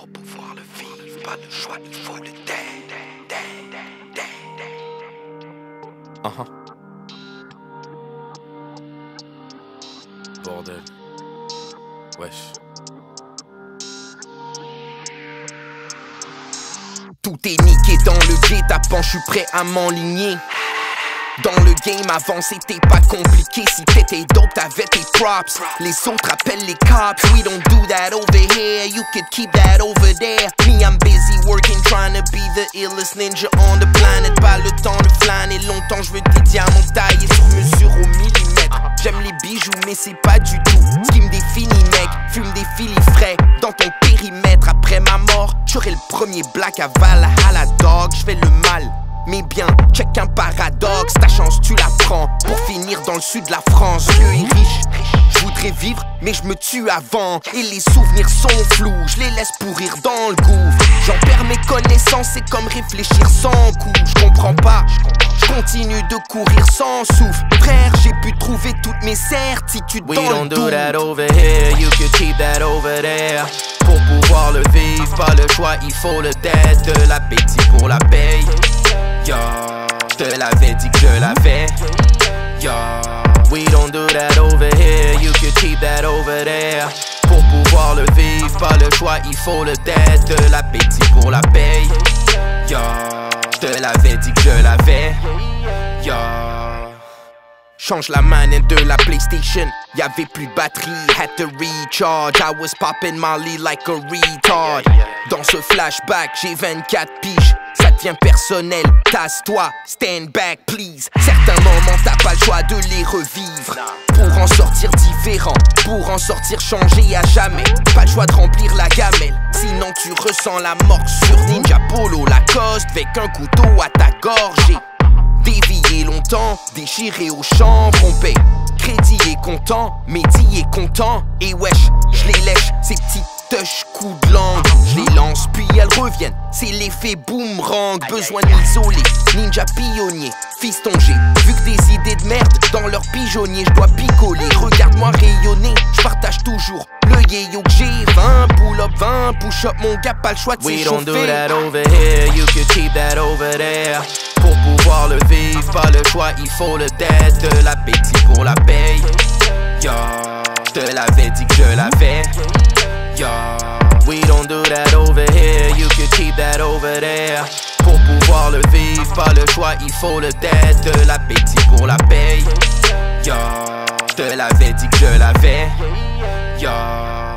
pouvoir le vivre, pas le choix, il faut le taire. Bordel. Wesh. Tout est niqué dans le guet-apens, je suis prêt à m'enligner. Dans le game avant c'était pas compliqué. Si t'étais dope t'avais tes props. Les autres appellent les cops. We don't do that over here, you could keep that over there. Me I'm busy working trying to be the illest ninja on the planet. Pas le temps de flâner longtemps, je veux des diamants taillés sur mesure au millimètre. J'aime les bijoux mais c'est pas du tout ce qui me définit mec. Fume des filis frais dans ton périmètre. Après ma mort, j'aurai le premier black à Valhalla dog. J'fais le mal mais bien, check un paradoxe, ta chance tu la prends pour finir dans le sud de la France. Vieux et riche, je voudrais vivre mais je me tue avant. Et les souvenirs sont flous, je les laisse pourrir dans le gouffre. J'en perds mes connaissances, c'est comme réfléchir sans coup. Je comprends pas, je continue de courir sans souffle. Frère, j'ai pu trouver toutes mes certitudes dans le doute. We don't do that over here, you could keep that over there. Pour pouvoir le vivre, pas le choix, il faut le dead. De l'appétit pour la paye. Yo, j'te l'avais dit que je l'avais. Yo, we don't do that over here, you could keep that over there. Pour pouvoir le vivre, pas le choix, il faut le dead. De l'appétit pour la paye. Yo, j'te l'avais dit que je l'avais. Yo. Change la manette de la PlayStation, y'avait plus de batterie, had to recharge. I was popping Molly like a retard. Dans ce flashback, j'ai 24 piges, ça devient personnel. Tasse-toi, stand back please. Certains moments t'as pas le choix de les revivre. Pour en sortir différent, pour en sortir changé à jamais. Pas le choix de remplir la gamelle, sinon tu ressens la mort sur Ninja Polo Lacoste. Avec un couteau à ta gorge. Dévié longtemps, déchiré au champ, pompé. Crédit est content, Mehdi est content. Et wesh, je les lèche, ces petits touch coups de langue. Je les lance puis elles reviennent, c'est l'effet boomerang. Besoin de m'isoler, ninja pionnier. Fiston j'ai vu que des idées de merde dans leur pigeonnier. Je dois picoler, regarde-moi rayonner. Je partage toujours le yéyo que j'ai. 20 pull-up, 20 push-up, mon gars pas le choix de s'échauffer. We don't do that over here, you could keep that over there. Pour pouvoir le vivre, pas le choix, il faut le dead. De l'appétit pour la paye. Yo, j'te l'avais dit que je l'avais. Yo, we don't do that over here, you could keep that over there. Pour pouvoir le vivre, pas le choix, il faut le dead. De l'appétit pour la paye. Yo, j'te l'avais dit que je l'avais. Yo.